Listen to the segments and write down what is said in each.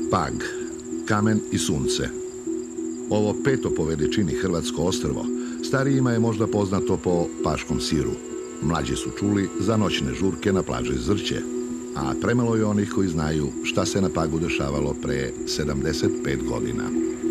Pag, kamen i sunce. Ovo peto po veličini hrvatsko ostrvo starijima je možda poznato po paškom siru. Mlađi su čuli za noćne žurke na plaži Zrće, a premalo je onih koji znaju šta se na Pagu dešavalo pre 75 godina.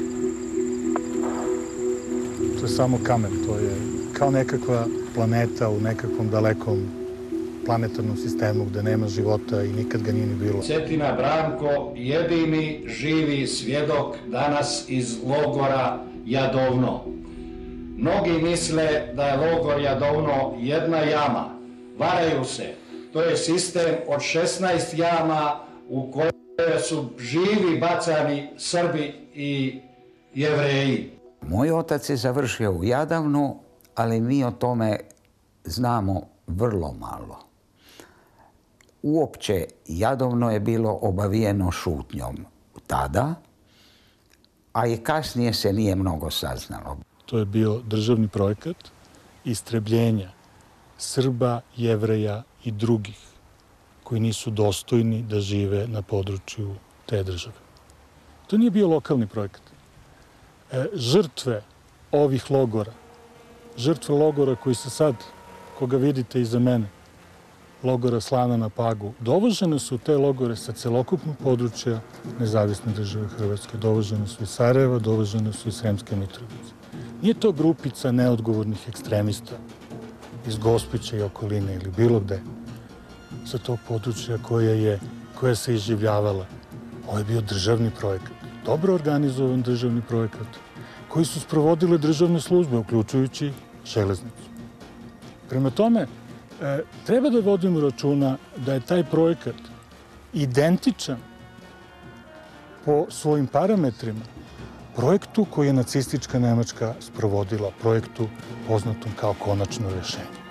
To je samo kamen, to je kao nekakva planeta u nekakvom dalekom planetarnom sistemu gde nema života i nikad ga nije ni bilo. Cetina Branko, jedini živi svjedok danas iz logora Jadovno. Mnogi misle da je logor Jadovno jedna jama. Varaju se. To je sistem od 16 jama u koje su živi bacani Srbi i Jevreji. Moj otac je završio u Jadovnu, ali mi o tome znamo vrlo malo. Uopće, Jadovno je bilo obavijeno šutnjom tada, a i kasnije se nije mnogo saznalo. To je bio državni projekat istrebljenja Srba, Jevreja i drugih koji nisu dostojni da žive na području te države. To nije bio lokalni projekat. Žrtve ovih logora, žrtve logora koji se sad, koga vidite iza mene, logora Slana na Pagu, dovožene su u te logore sa celokupnog područja Nezavisne države Hrvatske. Dovožene su iz Sarajeva, dovožene su iz Sremske Mitrovice. Nije to grupica neodgovornih ekstremista iz Gospića i okoline ili bilo gde sa tog područja koja se iživljavala. Ovo je bio državni projekat, dobro organizovan državni projekat, koji su sprovodile državne službe, uključujući železnicu. Prema tome, treba da vodimo računa da je taj projekat identičan po svojim parametrima projektu koji je nacistička Nemačka sprovodila, projektu poznatom kao konačno rešenje.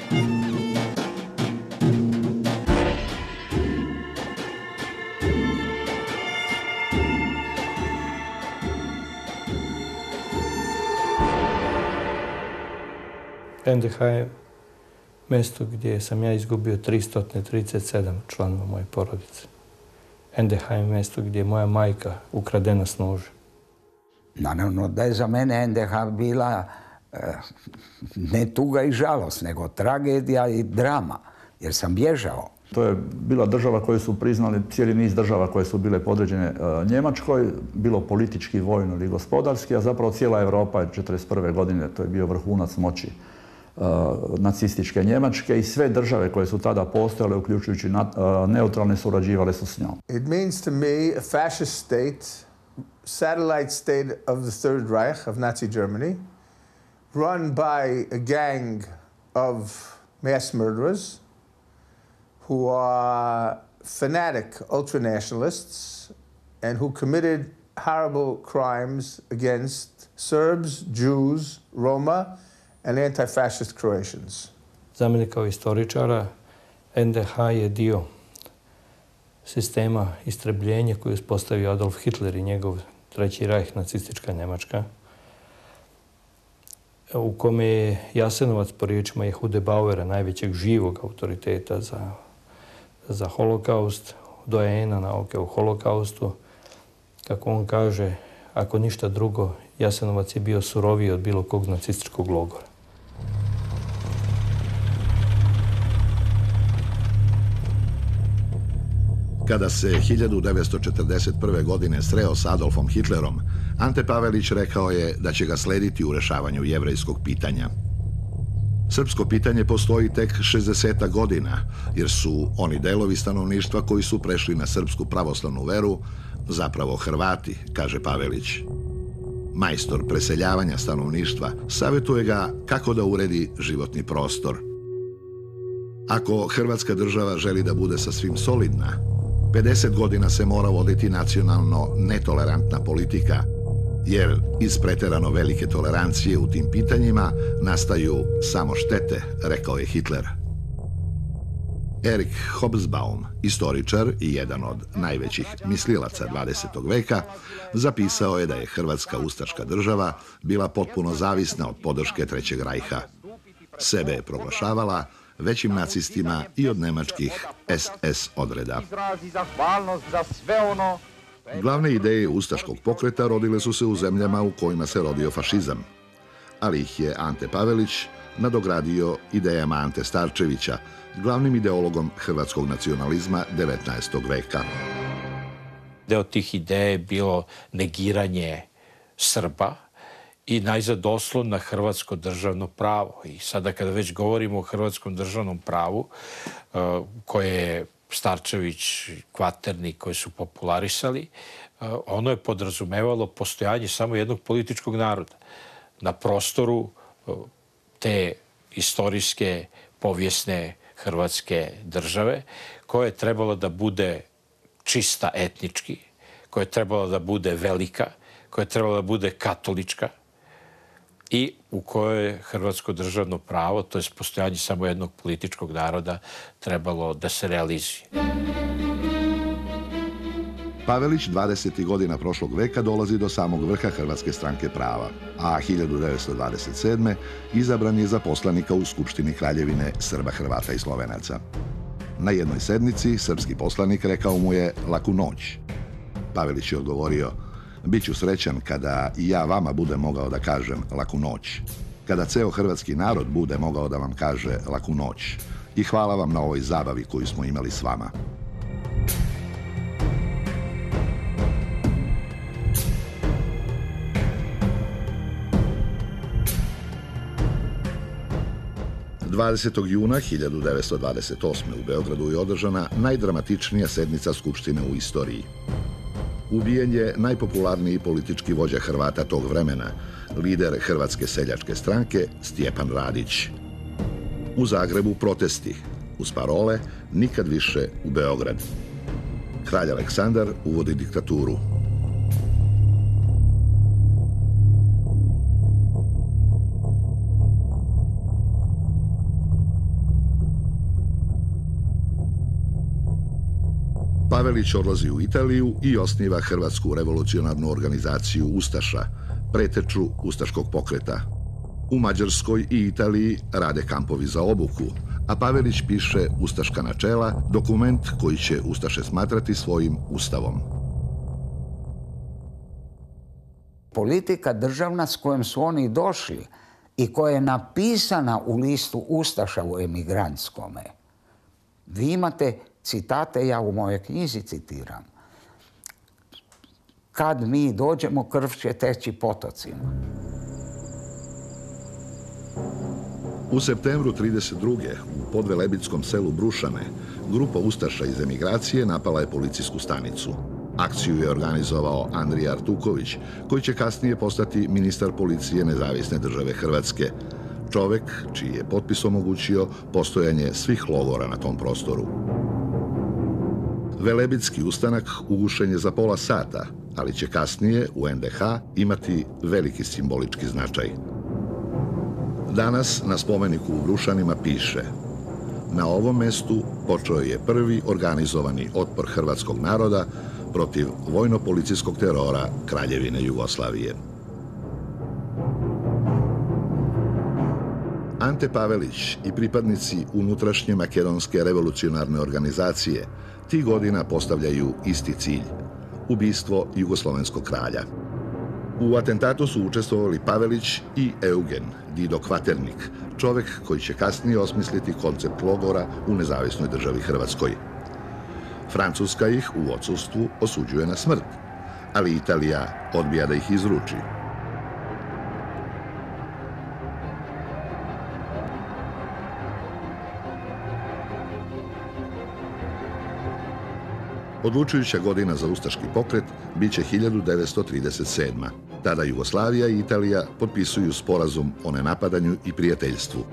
NDH je mesto gdje sam ja izgubio 337 članova moje porodice. NDH je mesto gdje je moja majka ukradena s nožem. Naravno da je za mene NDH bila ne tuga i žalost, nego tragedija i drama, jer sam bježao. To je bila država koju su priznali cijeli niz država koje su bile podređene Njemačkoj, bilo politički, vojno ili gospodarski, a zapravo cijela Europa je 1941. godine, to je bio vrhunac moći nacističke Njemačke i sve države koje su tada postojale, uključujući neutralne, surađivale su s njom. It means to me a fascist state, satellite state of the Third Reich of Nazi Germany, run by a gang of mass murderers who are fanatic ultranationalists and who committed horrible crimes against Serbs, Jews, Roma, and anti-fascist Croatians. Za mene kao istoričara, NDH je dio sistema istrebljenja koji je uspostavio Adolf Hitler i njegov Treći rajh, nacistička Njemačka, u kome je Jasenovac, po riječima Jehude Bauera, najvećeg živog autoriteta za holokaust, doajena nauke o holokaustu, kako on kaže, ako ništa drugo, Jasenovac je bio suroviji od bilo kog nacističkog logora. Kada se 1941. godine sreo s Adolfom Hitlerom, Ante Pavelić rekao je da će ga slediti u rešavanju jevrejskog pitanja. Srpsko pitanje postoji tek 60 godina, jer su oni delovi stanovništva koji su prešli na srpsku pravoslavnu veru zapravo Hrvati, kaže Pavelić. Majstor preseljavanja stanovništva savjetuje ga kako da uredi životni prostor. Ako Hrvatska država želi da bude sa svim solidna, 50 godina se mora voditi nacionalno netolerantna politika, jer iz preterano velike tolerancije u tim pitanjima nastaju samo štete, rekao je Hitler. Erich Hobsbawm, istoričar i jedan od najvećih mislilaca 20. veka, zapisao je da je Hrvatska ustaška država bila potpuno zavisna od podrške Trećeg rajha. Sebe je proglašavala većim nacistima i od nemačkih SS odreda. Izrazi zahvalnost za sve ono Glavne ideje ustaškog pokreta rodile su se u zemljama u kojima se rodio fašizam, ali ih je Ante Pavelić nadogradio idejama Ante Starčevića, glavnim ideologom hrvatskog nacionalizma 19. veka. Deo tih ideja je bilo negiranje Srba i najzad doslovno hrvatsko državno pravo. I sada kada već govorimo o hrvatskom državnom pravu, koje je Starčević, Kvaternik koji su popularisali, ono je podrazumevalo postojanje samo jednog političkog naroda na prostoru te istorijske, povijesne hrvatske države, koja je trebala da bude čista etnički, koja je trebala da bude velika, koja je trebala da bude katolička i u kojoj je hrvatsko državno pravo, to je postojanje samo jednog političkog naroda, trebalo da se realizuje. Pavelić 20. godina prošlog veka dolazi do samog vrha Hrvatske stranke prava, a 1927. izabran je za poslanika u Skupštini Kraljevine Srba, Hrvata i Slovenaca. Na jednoj sednici srpski poslanik rekao mu je laku noć. Pavelić je odgovorio: bit ću srećan kada i ja vama budem mogao da kažem laku noć. Kada ceo hrvatski narod bude mogao da vam kaže laku noć. I hvala vam na ovoj zabavi koju smo imali s vama. ...20. juna 1928. u Beogradu je održana najdramatičnija sednica Skupštine u istoriji. Ubijen je najpopularniji politički vođa Hrvata tog vremena, lider Hrvatske seljačke stranke Stjepan Radić. U Zagrebu protesti, uz parole nikad više u Beograd. Kralj Aleksandar uvodi diktaturu. Pavelić odlazi u Italiju i osniva Hrvatsku revolucionarnu organizaciju Ustaša, preteču ustaškog pokreta. U Mađarskoj i Italiji rade kampovi za obuku, a Pavelić piše Ustaška načela, dokument koji će Ustaše smatrati svojim ustavom. Politika državna s kojom su oni došli i koja je napisana u listu Ustaša u emigrantskome. Vi imate citate, ja u mojoj knjizi citiram. Kad mi dođemo, krv će teći potocima. U septembru 1932. u podvelebitskom selu Brušane grupa Ustaša iz emigracije napala je policijsku stanicu. Akciju je organizovao Andrija Artuković, koji će kasnije postati ministar policije Nezavisne države Hrvatske. Čovek čiji je potpis omogućio postojanje svih logora na tom prostoru. Velebitski ustanak ugušen je za pola sata, ali će kasnije u NDH imati veliki simbolički značaj. Danas na spomeniku u Brušanima piše: na ovom mestu počeo je prvi organizovani otpor hrvatskog naroda protiv vojno-policijskog terora Kraljevine Jugoslavije. Ante Pavelić i pripadnici unutrašnje makedonske revolucionarne organizacije tih godina postavljaju isti cilj – ubistvo jugoslovenskog kralja. U atentatu su učestvovali Pavelić i Eugen Dido Kvaternik, čovek koji će kasnije osmisliti koncept logora u Nezavisnoj državi Hrvatskoj. Francuska ih u odsustvu osuđuje na smrt, ali Italija odbija da ih izruči. Odlučujuća godina za ustaški pokret biće 1937. Tada Jugoslavija i Italija potpisuju sporazum o nenapadanju i prijateljstvu.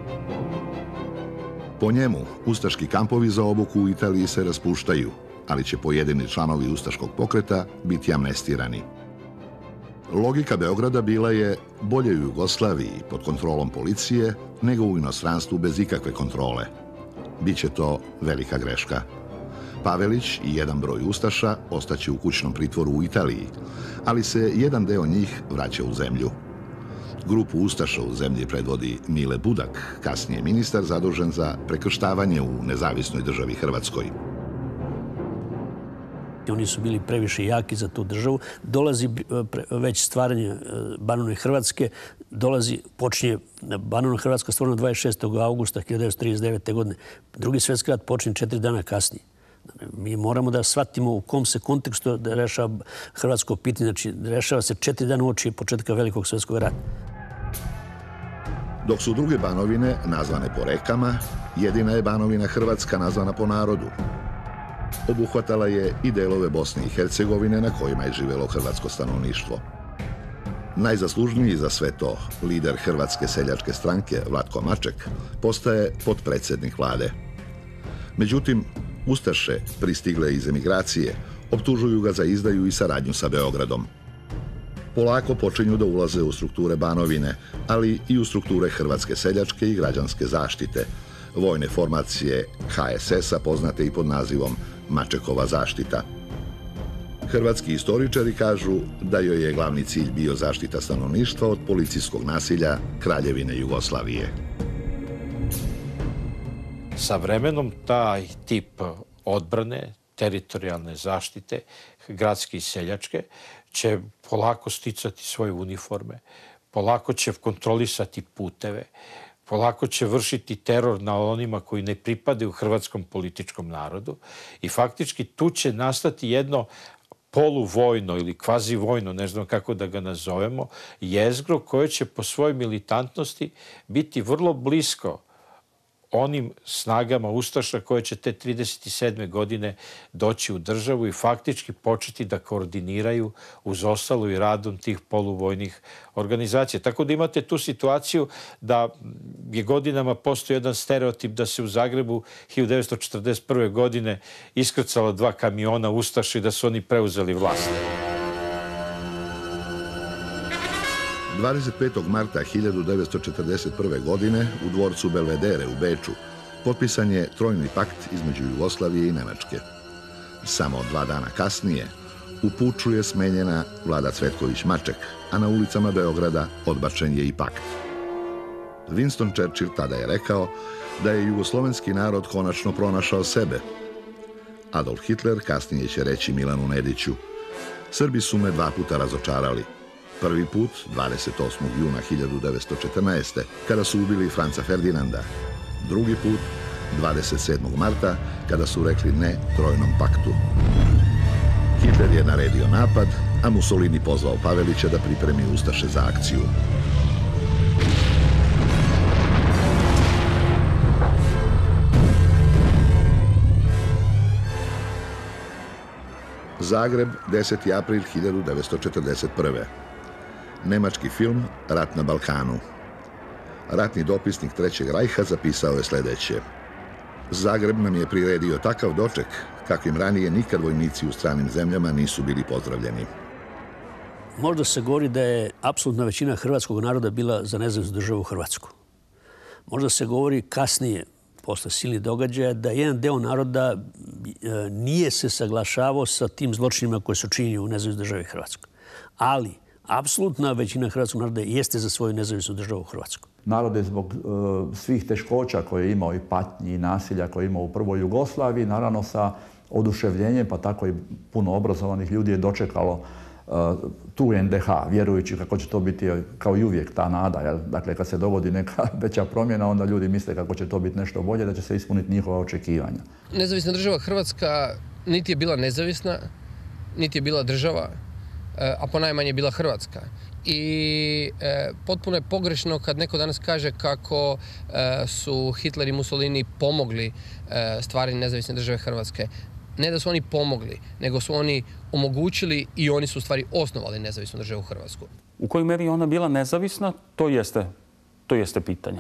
Po njemu, ustaški kampovi za obuku u Italiji se raspuštaju, ali će pojedini članovi ustaškog pokreta biti amnestirani. Logika Beograda bila je bolje u Jugoslaviji pod kontrolom policije nego u inostranstvu bez ikakve kontrole. Biće to velika greška. Pavelić i jedan broj ustaša ostaće u kućnom pritvoru u Italiji, ali se jedan deo njih vraća u zemlju. Grupu ustaša u zemlji predvodi Mile Budak, kasnije ministar zadužen za prekrštavanje u Nezavisnoj državi Hrvatskoj. Oni su bili previše jaki za tu državu. Dolazi već stvaranje Banovine Hrvatske, počinje Banovina Hrvatska stvorena 26. augusta 1939. godine. Drugi svjetski rat počinje 4 dana kasnije. Mi moramo da shvatimo u kom se kontekstu da rešava hrvatsko pitanje. Znači, rešava se 4 dana uoči početka Velikog svjetskog rata. Dok su druge banovine nazvane po rekama, jedina je Banovina Hrvatska nazvana po narodu. Obuhvatala je i delove Bosne i Hercegovine na kojima je živelo hrvatsko stanovništvo. Najzaslužniji za sve to, lider Hrvatske seljačke stranke Vlatko Maček, postaje potpredsjednik vlade. Međutim, ustaše pristigle iz emigracije optužuju ga za izdaju i saradnju sa Beogradom. Polako počinju da ulaze u strukture Banovine, ali i u strukture Hrvatske seljačke i građanske zaštite, vojne formacije HSS-a poznate i pod nazivom Mačekova zaštita. Hrvatski istoričari kažu da joj je glavni cilj bio zaštita stanovništva od policijskog nasilja Kraljevine Jugoslavije. Sa vremenom taj tip odbrane, teritorijalne zaštite, gradske i seljačke, će polako sticati svoje uniforme, polako će kontrolisati puteve, polako će vršiti teror na onima koji ne pripadaju hrvatskom političkom narodu i faktički tu će nastati jedno poluvojno ili kvazivojno, ne znam kako da ga nazovemo, jezgro koje će po svojoj militantnosti biti vrlo blisko onim snagama ustaša koje će te 1937. godine doći u državu i faktički početi da koordiniraju uz ostalo i radom tih poluvojnih organizacija. Tako da imate tu situaciju da je godinama postoji jedan stereotip da se u Zagrebu 1941. godine iskrcalo 2 kamiona ustaša i da su oni preuzeli vlast. 25. marta 1941. godine u dvorcu Belvedere u Beču potpisan je trojni pakt između Jugoslavije i Nemačke. Samo 2 dana kasnije u puču je smenjena Vlada Cvetković-Maček, a na ulicama Beograda odbačen je i pakt. Winston Churchill tada je rekao da je jugoslovenski narod konačno pronašao sebe. Adolf Hitler kasnije će reći Milanu Nediću: Srbi su me 2 puta razočarali. Prvi put, 28. juna 1914. kada su ubili Franca Ferdinanda. Drugi put, 27. marta, kada su rekli ne trojnom paktu. Hitler je naredio napad, a Mussolini pozvao Pavelića da pripremi ustaše za akciju. Zagreb, 10. april 1941. Nemački film Rat na Balkanu. Ratni dopisnik Trećeg rajha zapisao je sljedeće: Zagreb nam je priredio takav doček kakvim ranije nikad vojnici u stranim zemljama nisu bili pozdravljeni. Možda se govori da je apsolutna većina hrvatskog naroda bila za nezavisnu državu Hrvatsku. Možda se govori kasnije, posle silnih događaja, da jedan deo naroda nije se saglašavao sa tim zločinima koje su činili u nezavisnoj državi Hrvatskoj. Ali apsolutna većina hrvatskog naroda jeste za svoju nezavisnu državu u Hrvatskoj. Narod je zbog svih teškoća koje je imao i patnji i nasilja koje je imao u prvoj Jugoslaviji, naravno sa oduševljenjem, pa tako i puno obrazovanih ljudi je dočekalo tu NDH, vjerujući kako će to biti kao i uvijek ta nada. Jel? Dakle, kad se dogodi neka veća promjena, onda ljudi misle kako će to biti nešto bolje, da će se ispuniti njihova očekivanja. Nezavisna država Hrvatska niti je bila nezavisna, niti je bila država, a ponajmanje je bila Hrvatska. I potpuno je pogrešno kad neko danas kaže kako su Hitler i Mussolini pomogli stvaranju nezavisne države Hrvatske. Ne da su oni pomogli, nego su oni omogućili i oni su u stvari osnovali nezavisnu državu Hrvatsku. U kojoj meri je ona bila nezavisna, to jeste pitanje.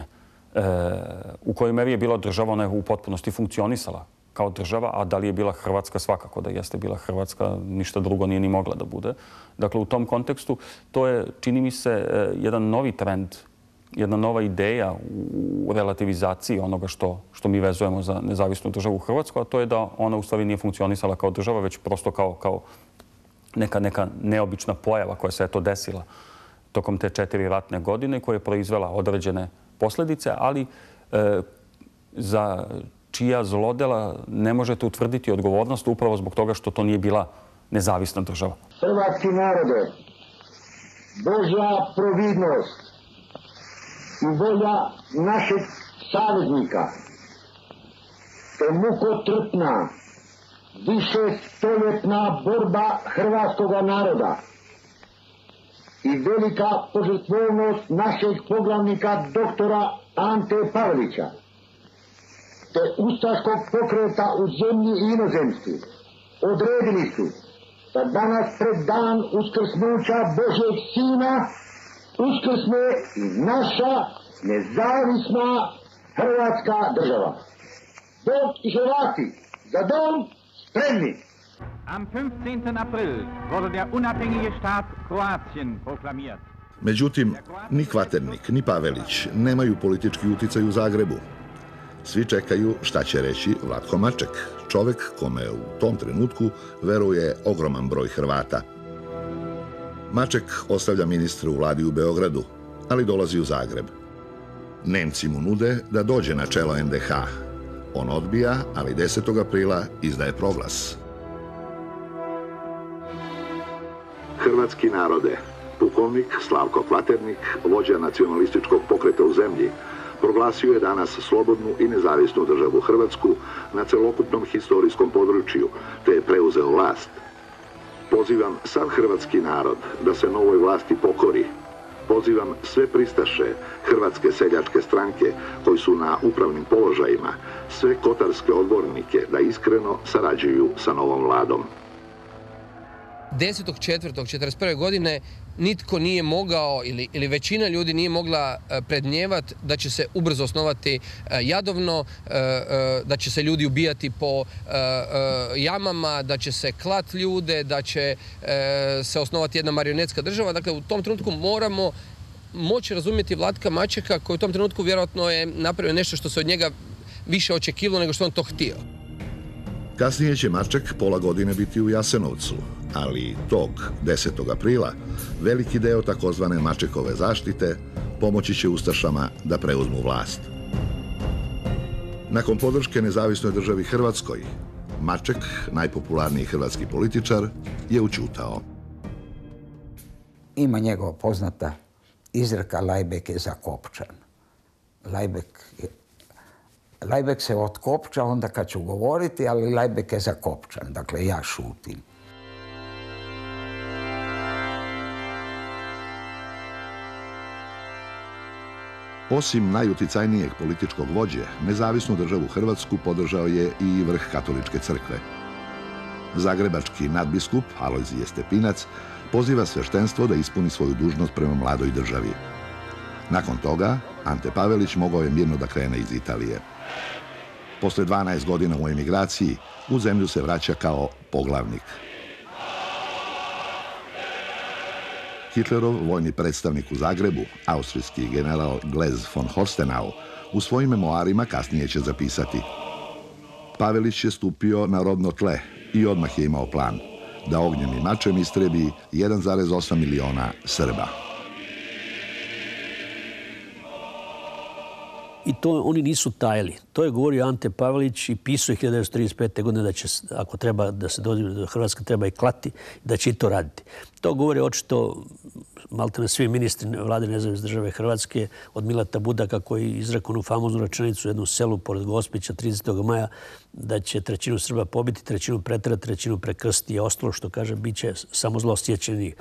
U kojoj meri je bila država, ona je u potpunosti funkcionisala kao država, a da li je bila Hrvatska, svakako da jeste bila Hrvatska, ništa drugo nije ni mogla da bude. Dakle, u tom kontekstu to je, čini mi se, jedan novi trend, jedna nova ideja u relativizaciji onoga što mi vezujemo za nezavisnu državu Hrvatsku, a to je da ona u stvari nije funkcionisala kao država, već prosto kao neka neobična pojava koja se desila tokom te 4 ratne godine, koja je proizvela određene posljedice, ali za čija zlodela ne možete utvrditi odgovornost upravo zbog toga što to nije bila nezavisna država. Hrvatski narode, Božja providnost i volja našeg saveznika, te mukotrpna, višestoljetna borba hrvatskog naroda i velika požrtvovnost našeg poglavnika doktora Ante Pavelića, te ustaškog pokreta u zemlji i inozemstvu, odredili su da danas pred dan uskrsnuća Božjeg Sina uskrsne i naša nezavisna Hrvatska država. Dok i Hrvati za dom spremni! Am 15. April wurde der unabhängige Staat Kroatien proklamiert. Međutim, ni Kvaternik, ni Pavelić nemaju politički uticaj u Zagrebu. Svi čekaju šta će reći Vlatko Maček, čovjek kome u tom trenutku veruje ogroman broj Hrvata. Maček ostavlja ministra u vladi u Beogradu, ali dolazi u Zagreb. Nemci mu nude da dođe na čelo NDH. On odbija, ali 10. aprila izdaje proglas. Hrvatski narode, pukovnik Slavko Kvaternik, vođa nacionalističkog pokreta u zemlji, proglasio je danas slobodnu i nezavisnu državu Hrvatsku na celokupnom historijskom području, te je preuzeo vlast. Pozivam sav hrvatski narod da se novoj vlasti pokori. Pozivam sve pristaše Hrvatske seljačke stranke koji su na upravnim položajima, sve kotarske odbornike da iskreno sarađuju sa novom vladom. 10.4.1941. godine nitko nije mogao ili većina ljudi nije mogla predmnijevati da će se ubrzo osnovati Jadovno, da će se ljudi ubijati po jamama, da će se klat ljude, da će se osnovati jedna marionetska država. Dakle, u tom trenutku moramo moći razumjeti Vlatka Mačeka koji u tom trenutku vjerojatno je napravio nešto što se od njega više očekivalo nego što on to htio. Kasnije će Maček pola godine biti u Jasenovcu, ali tog 10. aprila veliki deo takozvane Mačekove zaštite pomoći će ustašama da preuzmu vlast. Nakon podrške nezavisnoj državi Hrvatskoj, Maček, najpopularniji hrvatski političar, je ućutao. Ima njegova poznata izreka Lajbek je zakopčan. Lajbek se otkopča onda kad ću govoriti, ali Lajbek je zakopčan. Dakle, ja šutim. Osim najuticajnijeg političkog vođe, nezavisnu državu Hrvatsku podržao je i vrh katoličke crkve. Zagrebački nadbiskup Alojzije Stepinac poziva sveštenstvo da ispuni svoju dužnost prema mladoj državi. Nakon toga, Ante Pavelić mogao je mirno da krene iz Italije. Posle 12 godina u emigraciji, u zemlju se vraća kao poglavnik. Hitlerov vojni predstavnik u Zagrebu, austrijski general Glez von Horstenau, u svojim memoarima kasnije će zapisati: Pavelić je stupio na rodno tle i odmah je imao plan da ognjem i mačem istrebi 1,8 miliona Srba. I to oni nisu tajili. To je govorio Ante Pavelić i pisao je 1935. godine da će, ako treba da se dođe do Hrvatske, treba i klati, da će i to raditi. To govore očito maltene svi ministri vlade nezavisne države Hrvatske, od Mileta Budaka koji izrekao onu famoznu rečenicu u jednom selu pored Gospića 30. maja da će trećinu Srba pobiti, trećinu preterati, trećinu prekrstiti, a ostalo što kaže bit će samo zlosjećeni.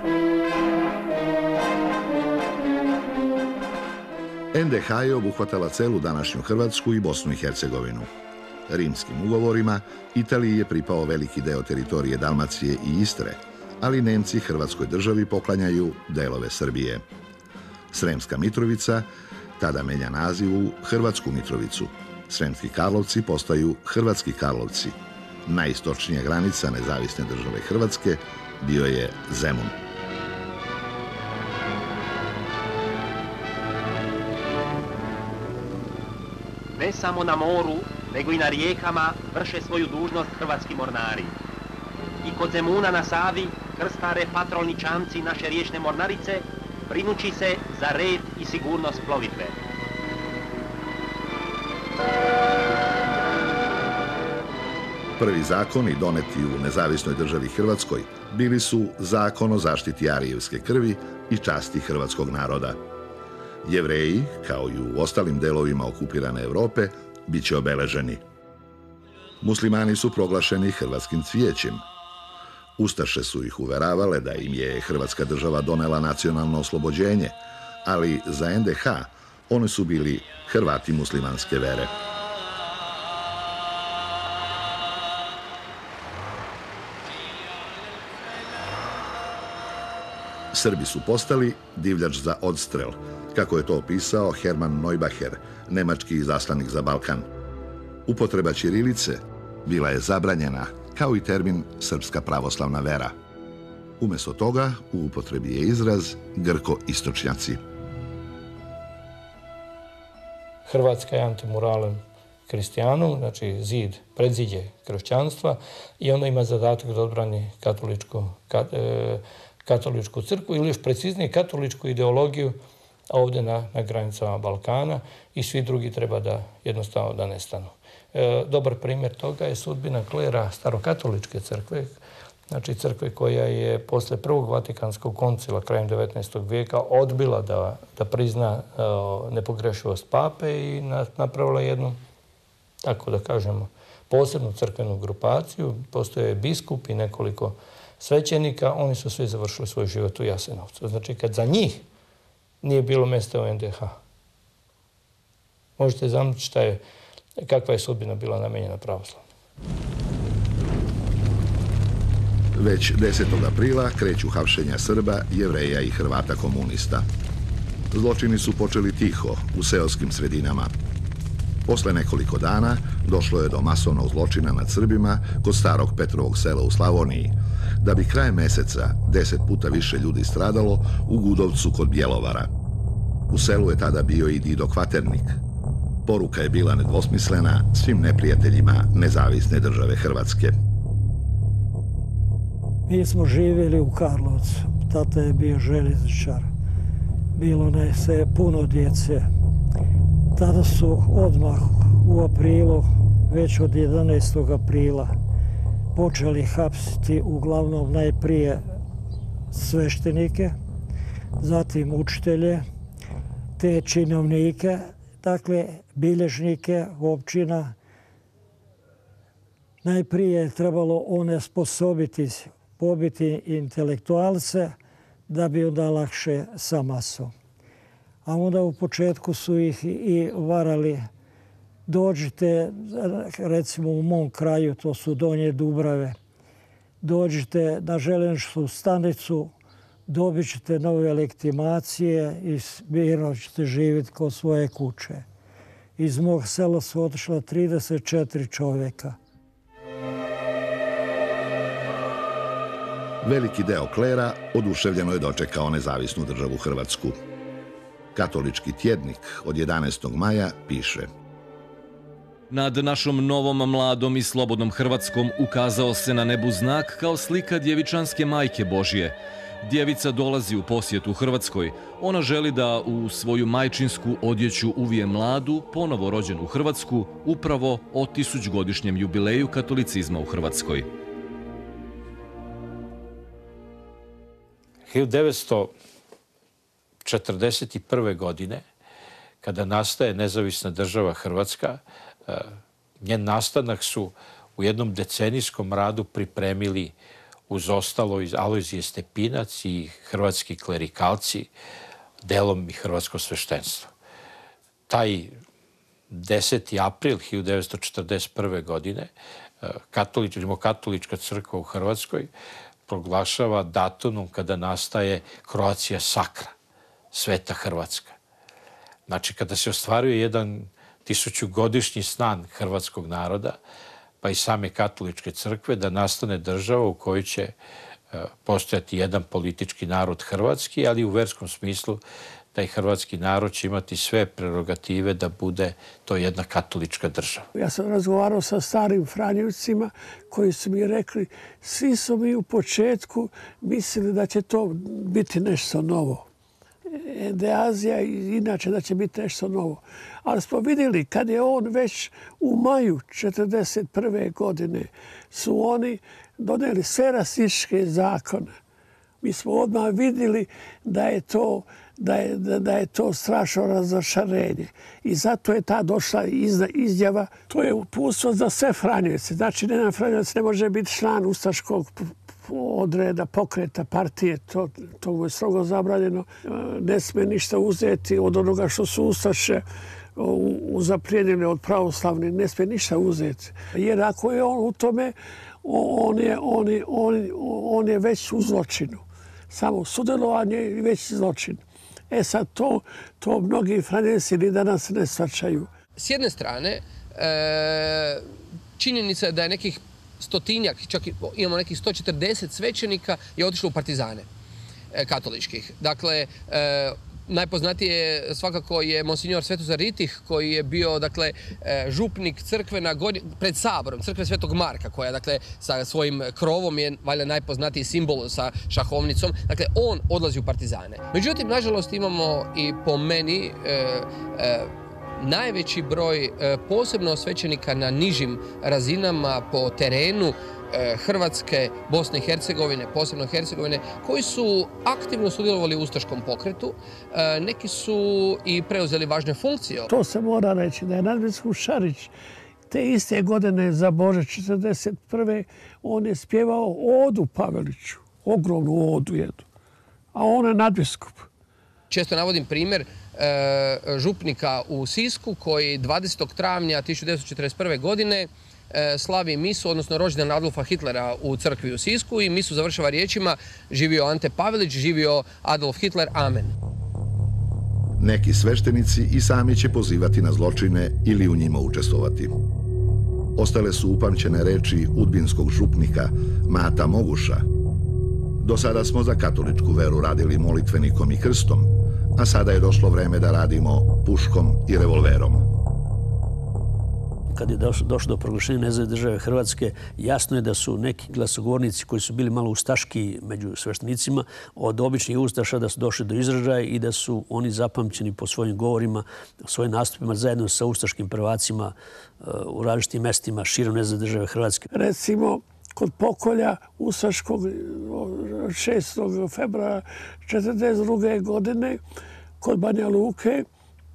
NDH je obuhvatala celu današnju Hrvatsku i Bosnu i Hercegovinu. Rimskim ugovorima Italiji je pripao veliki deo teritorije Dalmacije i Istre, ali Nemci Hrvatskoj državi poklanjaju delove Srbije. Sremska Mitrovica tada menja naziv u Hrvatsku Mitrovicu. Sremski Karlovci postaju Hrvatski Karlovci. Najistočnija granica nezavisne države Hrvatske bio je Zemun. Ne samo na moru, nego i na rijekama vrše svoju dužnost hrvatski mornari. I kod Zemuna na Savi krstare patrolni čamci naše riječne mornarice, brinući se za red i sigurnost plovidbe. Prvi zakoni doneti u nezavisnoj državi Hrvatskoj bili su Zakon o zaštiti arijevske krvi i časti hrvatskog naroda. Jevreji, kao i u ostalim delovima okupirane Europe, bit će obeleženi. Muslimani su proglašeni hrvatskim cvijećem. Ustaše su ih uveravale da im je Hrvatska država donela nacionalno oslobođenje, ali za NDH oni su bili Hrvati muslimanske vere. Srbi su postali divljač za odstrel, kako je to opisao Hermann Neubacher, nemački izaslanik za Balkan. Upotreba ćirilice bila je zabranjena, kao i termin srpska pravoslavna vera. Umjesto toga, u upotrebi je izraz Grko-istočnjaci. Hrvatska je antimuralem kristijanu, znači zid, predziđe kršćanstva, i onda ima zadatak da odbrani katoličku crkvu ili još preciznije katoličku ideologiju ovdje na granicama Balkana, i svi drugi treba da jednostavno da nestanu. Dobar primjer toga je sudbina klera starokatoličke crkve, znači crkve koja je posle Prvog Vatikanskog koncila krajem 19. vijeka odbila da prizna nepogrešivost pape i napravila jednu, tako da kažemo, posebnu crkvenu grupaciju. Postoje biskup i nekoliko svećenika, oni su svi završili svoj život u Jasenovcu. Znači, kad za njih nije bilo mjesta u NDH, možete zamisliti kakva je sudbina bila namenjena pravoslavlju. Već 10. aprila kreću hapšenja Srba, Jevreja i Hrvata komunista. Zločini su počeli tiho, u seoskim sredinama. Posle nekoliko dana došlo je do masovnog zločina nad Srbima kod starog Petrovog sela u Slavoniji, da bi krajem meseca 10 puta više ljudi stradalo u Gudovcu kod Bjelovara. U selu je tada bio i Dido Kvaternik. Poruka je bila nedvosmislena svim neprijateljima nezavisne države Hrvatske. Mi smo živjeli u Karlovcu. Tata je bio željezničar. Bilo nas je puno djece. Tada su odmah u aprilu, već od 11. aprila, počeli hapsiti uglavnom najprije sveštenike, zatim učitelje, te činovnike, dakle bilježnike općina. Najprije je trebalo onesposobiti, pobiti intelektualce da bi onda lakše sa masom. A onda u početku su ih i varali. Dođite, recimo u mom kraju, to su Donje Dubrave, dođite na željezničku stanicu, dobit ćete nove legitimacije i mirno ćete živjeti kod svoje kuće. Iz mog sela su otišla 34 čovjeka. Veliki deo klera oduševljeno je dočekao nezavisnu državu Hrvatsku. Katolički tjednik od 11. maja piše: Nad našom novom, mladom i slobodnom Hrvatskom ukazao se na nebu znak kao slika djevičanske majke Božje. Djevica dolazi u posjetu Hrvatskoj. Ona želi da u svoju majčinsku odjeću uvije mladu, ponovo rođenu Hrvatsku, upravo o 1000-godišnjem jubileju katolicizma u Hrvatskoj. 1941. godine, kada nastaje nezavisna država Hrvatska, njen nastanak su u jednom decenijskom radu pripremili uz ostalo Alojzije Stepinac i hrvatski klerikalci, delom i hrvatsko sveštenstvo. Taj 10. april 1941. godine katolička crkva u Hrvatskoj proglašava datumom kada nastaje Croatia Sacra, Sveta Hrvatska. Znači, kada se ostvaruje jedan 1000-godišnji san hrvatskog naroda, pa i same katoličke crkve, da nastane država u kojoj će postojati jedan politički narod hrvatski, ali u verskom smislu taj hrvatski narod će imati sve prerogative da bude to jedna katolička država. Ja sam razgovarao sa starim Franjevcima koji su mi rekli, svi su mi u početku mislili da će to biti nešto novo. Endeazija i inače da će biti nešto novo. Ali smo vidjeli kad je on već u maju 1941. godine su oni donijeli sve rasističke zakone. Mi smo odmah vidjeli da je to strašno razočarenje. I zato je ta došla izjava. To je uputstvo za sve Franjevice. Znači, jedan Franjevac ne može biti član ustaškog odreda, pokreta, partije. To mu je strogo zabranjeno. Ne smije ništa uzeti od onoga što su ustaše zaplijenili od pravoslavne. Ne smije ništa uzeti. Jer ako je on u tome, on je već u zločinu. Samo sudjelovanje je već zločin. Sad to mnogi Franjevci ni danas ne shvaćaju. S jedne strane, činjenica je da je nekih stotinjak, čak imamo nekih 140 svećenika je otišlo u partizane katoličkih. Dakle, najpoznatije svakako je monsignor Svetozar Ritih, koji je bio župnik crkve pred saborom, crkve Svetog Marka, koja sa svojim krovom je valjda najpoznatiji simbol sa šahovnicom. Dakle, on odlazi u partizane. Međutim, nažalost, imamo i po meni najveći broj posebno svećenika na nižim razinama po terenu Hrvatske, Bosne i Hercegovine, posebno Hercegovine, koji su aktivno sudjelovali u ustaškom pokretu. Neki su i preuzeli važne funkcije. To se mora reći da je nadbiskup Šarić te iste godine za Božić 1941. on je spjevao odu Paveliću, ogromnu odu jednu, a on je nadbiskup. Često navodim primjer župnika u Sisku koji 20. travnja 1941. godine slavi misu, odnosno rođendan Adolfa Hitlera u crkvi u Sisku i misu završava riječima živio Ante Pavelić, živio Adolf Hitler, amen. Neki sveštenici i sami će pozivati na zločine ili u njima učestvovati. Ostale su upamćene reči udbinskog župnika Mata Moguša. Do sada smo za katoličku veru radili molitvenikom i krstom, a sada je došlo vreme da radimo puškom i revolverom. Kad je došlo do proglašenja nezavisne države Hrvatske, jasno je da su neki glasogovornici koji su bili malo ustaški među sveštenicima od običnih ustaša da su došli do izražaja i da su oni zapamćeni po svojim govorima, svojim nastupima zajedno sa ustaškim prvacima u različitim mestima širom nezavisne države Hrvatske. Recimo, kod pokolja ustaškog 6. februara 1942. godine kod Banja Luke,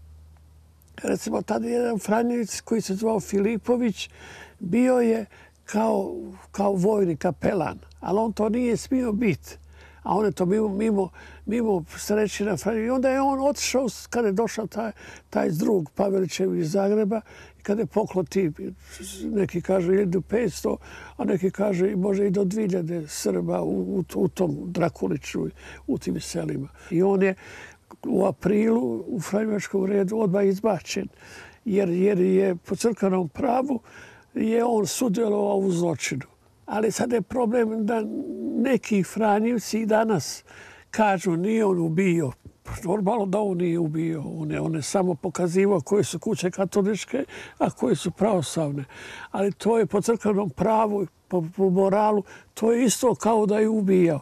recimo, tada je jedan Franjevic koji se zvao Filipović, bio je kao vojni kapelan, ali on to nije smio biti. A on je to mimo srećina Franjević. I onda je on otišao kada je došao taj drug Pavelićev iz Zagreba i kada je pokloti, neki kažu 1500, a neki kaže može i do 2000 Srba u tom Drakuliću, u tim selima. I on je u aprilu u franjevačkom redu odmah izbačen, jer je po crkvenom pravu je on sudjelovao u zločinu. Ali sad je problem da neki Franjevci i danas kažu nije on ubio. Normalno da on nije ubio. On je samo pokazivao koje su kuće katoličke, a koje su pravoslavne. Ali to je po crkvenom pravu, po moralu, to je isto kao da je ubijao.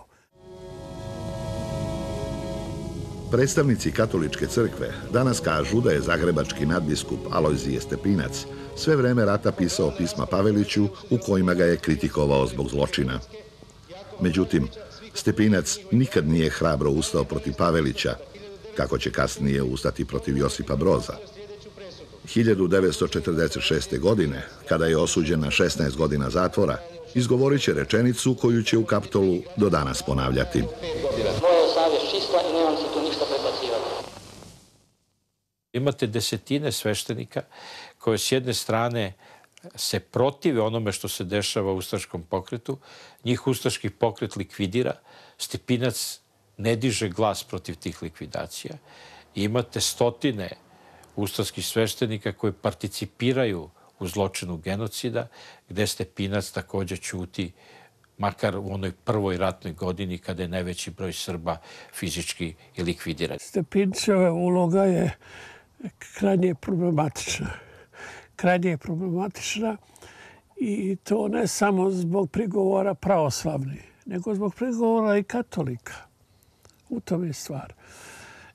Predstavnici katoličke crkve danas kažu da je zagrebački nadbiskup Alojzije Stepinac sve vreme rata pisao pisma Paveliću u kojima ga je kritikovao zbog zločina. Međutim, Stepinac nikad nije hrabro ustao protiv Pavelića, kako će kasnije ustati protiv Josipa Broza. 1946. godine, kada je osuđen na 16 godina zatvora, izgovorit će rečenicu koju će u Kaptolu do danas ponavljati. Moja je savjest čista i nemam se tu ništa prebacivati. Imate desetine sveštenika koje s jedne strane se protive onome što se dešava u ustaškom pokretu. Njih ustaški pokret likvidira. Stepinac ne diže glas protiv tih likvidacija. I imate stotine ustaških sveštenika koji participiraju u zločinu genocida, gde Stepinac također ćuti, makar u onoj prvoj ratnoj godini kada je najveći broj Srba fizički i likvidiran. Stepinčeva uloga je krajnje problematična. Krajnje je problematična i to ne samo zbog prigovora pravoslavnih, nego zbog prigovora i katolika. U tom je stvar.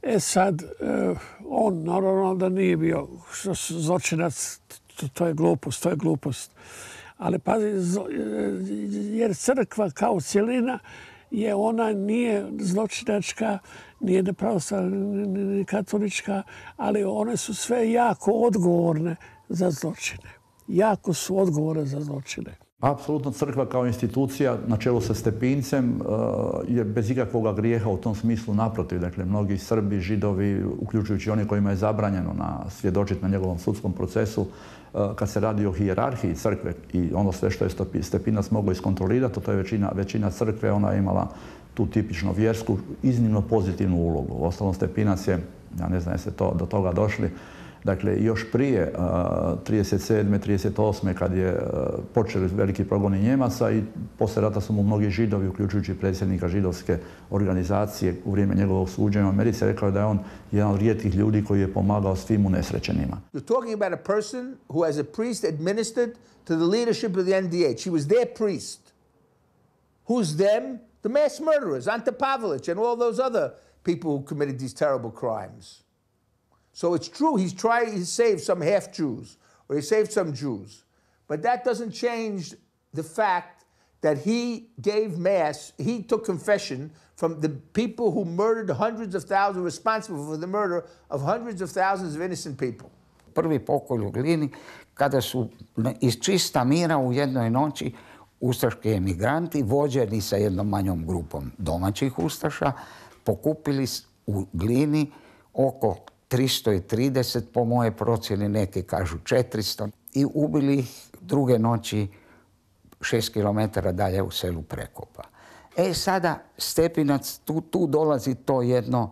Sad, on naravno da nije bio zločinac, to je glupost. Ali pazi, jer crkva kao cjelina ona nije zločinačka, nije nepravoslavna ni katolička, ali one su sve jako odgovorne za zločine. Jako su odgovorne za zločine. Apsolutno crkva kao institucija na čelu sa Stepincem je bez ikakvog grijeha u tom smislu naprotiv. Dakle, mnogi Srbi, Židovi, uključujući oni kojima je zabranjeno svjedočiti na njegovom sudskom procesu, kad se radi o hijerarhiji crkve i ono sve što je Stepinac mogao iskontrolirati, to je većina crkve, ona je imala tu tipično vjersku, iznimno pozitivnu ulogu. Uostalom, Stepinac je, ja ne znam jeste do toga došli, dakle, još prije 37. 38. kad je počeli veliki progoni Njemaca i poslije rata su mu mnogi Židovi, uključujući predsjednika židovske organizacije u vrijeme njegovog suđenja u Americi, rekao da je on jedan od rijetkih ljudi koji je pomagao svim unesrećenima. You're talking about a person who as a priest administered to the leadership of the NDH. He was their priest. Who's them? The mass murderers, Ante Pavelić and all those other people who committed these terrible crimes. So it's true he saved some half-Jews, or he saved some Jews. But that doesn't change the fact that he gave mass, he took confession from the people who murdered hundreds of thousands, responsible for the murder of hundreds of thousands of innocent people. Prvi pokolj u Glini, kada su iz čista mira u jednoj noći ustaški emigranti, vođeni sa jednom manjom grupom domaćih ustaša, pokupili u Glini oko 330, po moje procjeni neki kažu 400, i ubili ih druge noći 6 km dalje u selu Prekopa. Sada Stepinac, tu dolazi to jedno,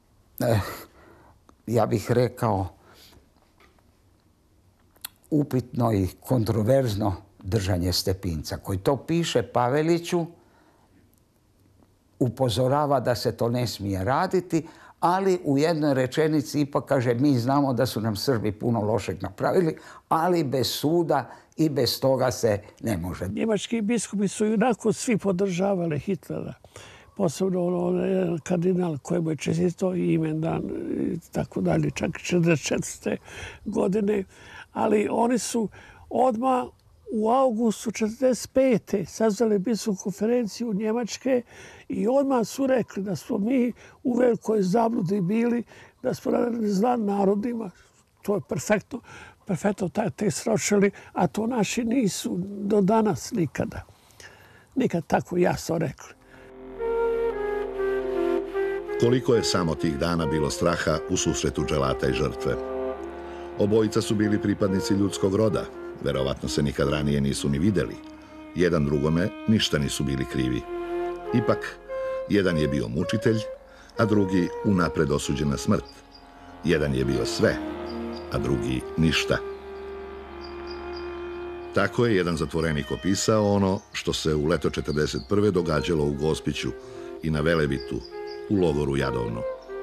ja bih rekao, upitno i kontroverzno držanje Stepinca, koji to piše Paveliću, upozorava da se to ne smije raditi, ali u jednoj rečenici ipak kaže mi znamo da su nam Srbi puno lošeg napravili, ali bez suda i bez toga se ne može. Njemački biskupi su jednako svi podržavali Hitlera. Posebno onaj kardinal kojemu je čestito imendan i tako dalje, čak 44. godine. Ali oni su odmah u augustu 45. sazvali biskupsku konferenciju Njemačke i odmah su rekli da smo mi u velikoj zabludi bili, da smo radili zla narodima. To je perfektno taj tekst sročili, a to naši nisu do danas nikada. Nikad tako jasno rekli. Koliko je samo tih dana bilo straha u susretu dželata i žrtve. Obojica su bili pripadnici ljudskog roda. Verovatno se nikad ranije nisu ni videli. Jedan drugome ništa nisu bili krivi. Ipak, jedan je bio mučitelj, a drugi unapred osuđen na smrt. Jedan je bio sve, a drugi ništa. Tako je jedan zatvorenik opisao ono što se u leto 1941. događalo u Gospiću i na Velebitu, u logoru Jadovno.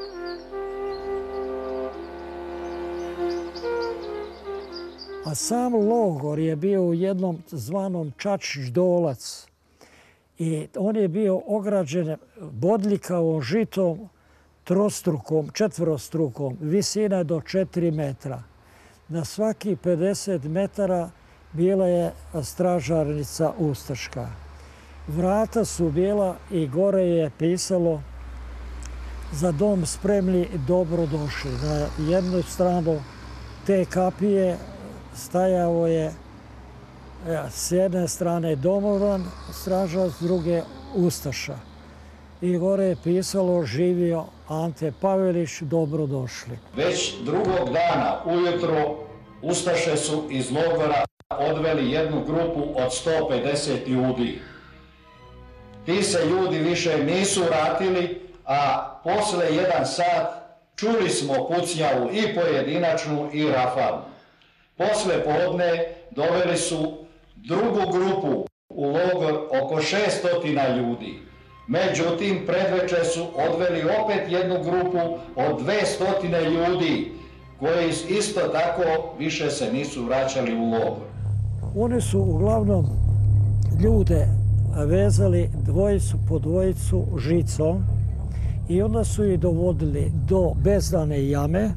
A sam logor je bio u jednom zvanom Čačić Dolac. I on je bio ograđen bodljikavom žitom, trostrukom, četvrostrukom, visina do 4 metra. Na svaki 50 metara bila je stražarnica ustaška. Vrata su bila i gore je pisalo za dom spremni, dobrodošli. Na jednu stranu te kapije stajao je s jedne strane domovan straža, s druge ustaša. I gore je pisalo živio Ante Pavelić, dobrodošli. Već drugog dana ujutro ustaše su iz logora odveli jednu grupu od 150 ljudi. Ti se ljudi više nisu vratili, a posle 1 sat čuli smo pucnjavu i pojedinačnu i rafalnu. Posle podne doveli su drugu grupu u logor oko 600 ljudi. Međutim, predveče su odveli opet jednu grupu od 200 ljudi koji isto tako više se nisu vraćali u logor. Oni su uglavnom ljude vezali dvojicu po dvojicu žicom I onda su ih dovodili do Bezdane jame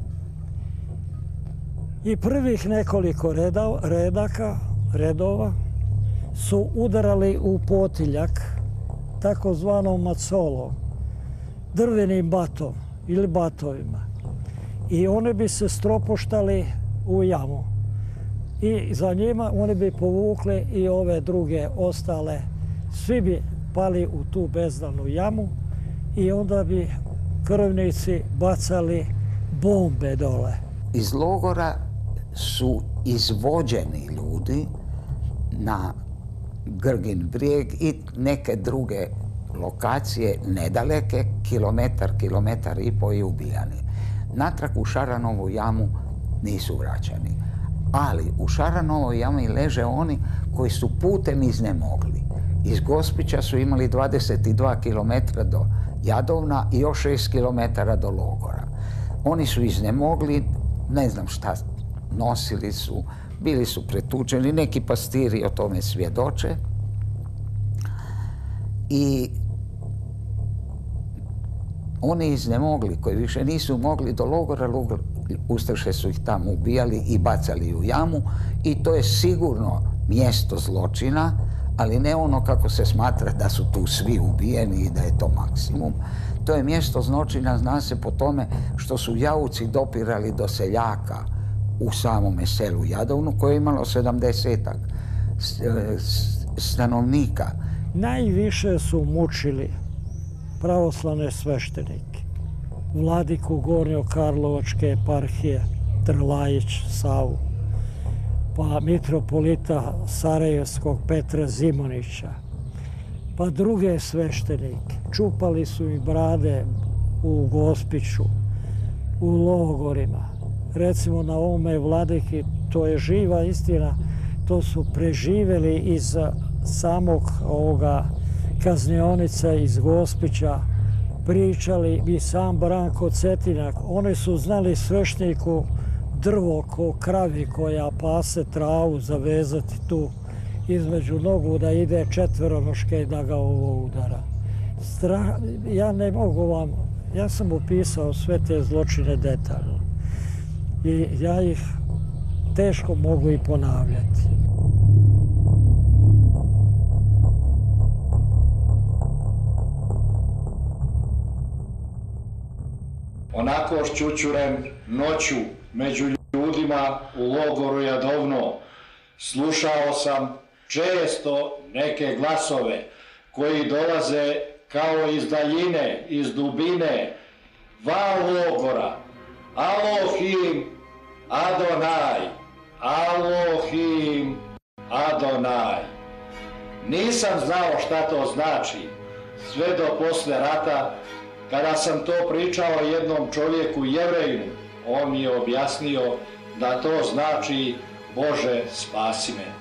i prvih nekoliko redova su udarali u potiljak, takozvanom macolom, drvenim batom ili batovima. I oni bi se stropoštali u jamu. I za njima oni bi povukli i ove druge ostale. Svi bi pali u tu bezdanu jamu i onda bi krvnici bacali bombe dole. Iz logora su izvođeni ljudi na Grgin brijeg i neke druge lokacije nedaleke, kilometar i po i ubijani. Natrag u Šaranovu jamu nisu vraćani. Ali u Šaranovoj jami leže oni koji su putem iznemogli. Iz Gospića su imali 22 km do Jadovna i još 6 km do logora. Oni su iznemogli, ne znam šta nosili su, bili su pretučeni, neki pastiri o tome svjedoče. I oni iznemogli, koji više nisu mogli do logora, ustaše su ih tamo ubijali i bacali u jamu i to je sigurno mjesto zločina, ali ne ono kako se smatra da su tu svi ubijeni i da je to maksimum. To je mjesto zločina, zna se po tome što su jauci dopirali do seljaka u samome selu Jadovnu, koje je imalo 70-ak stanovnika. Najviše su mučili pravoslavne sveštenike, vladiku Gornjokarlovačke eparhije Trlajić Savu, pa mitropolita Sarajevskog Petra Zimonića, pa druge sveštenike. Čupali su im brade u Gospiću, u logorima. Recimo na ovome vladiki, to je živa istina, to su preživjeli iz samog ovoga kaznionica iz Gospića, pričali i sam Branko Cetinak. Oni su znali svešteniku drvo ko kravi koja pase travu zavezati tu između nogu da ide četvoronoške da ga ovo udara. Ja ne mogu vam, ja sam opisao sve te zločine detaljno i ja ih teško mogu i ponavljati. Onako šćućurem noću među ljudima u logoru Jadovno slušao sam često neke glasove koji dolaze kao iz daljine, iz dubine, van logora. Alohim Adonaj, Alohim Adonaj. Nisam znao šta to znači, sve do posle rata, kada sam to pričao jednom čovjeku Jevrejinu. On mi je objasnio da to znači Bože spasi me.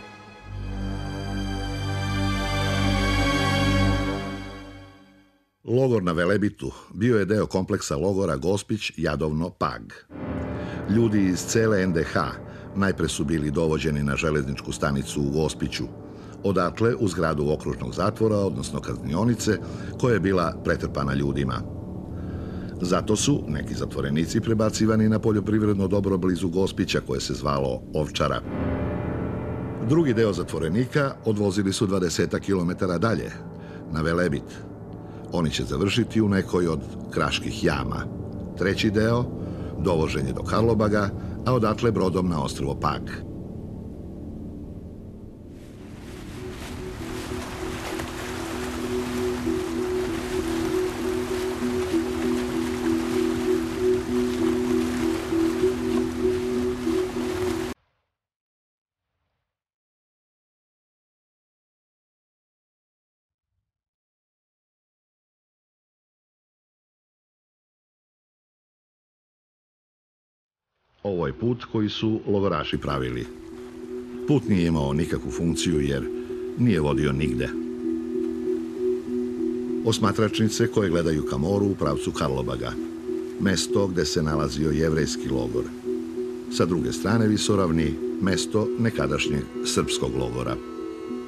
Logor na Velebitu bio je deo kompleksa logora Gospić, Jadovno, Pag. Ljudi iz cele NDH najpre su bili dovođeni na železničku stanicu u Gospiću, odatle u zgradu okružnog zatvora, odnosno kaznionice, koja je bila pretrpana ljudima. Zato su neki zatvorenici prebacivani na poljoprivredno dobro blizu Gospića, koje se zvalo Ovčara. Drugi deo zatvorenika odvozili su 20 km dalje, na Velebit. Oni će završiti u nekoj od kraških jama. Treći deo, dovoženje do Karlobaga, a odatle brodom na ostrvo Pag. Ovo je put koji su logoraši pravili. Put nije imao nikakvu funkciju jer nije vodio nigde. Osmatračnice koje gledaju ka moru u pravcu Karlobaga, mesto gde se nalazio jevrejski logor. Sa druge strane visoravni, mesto nekadašnjeg srpskog logora.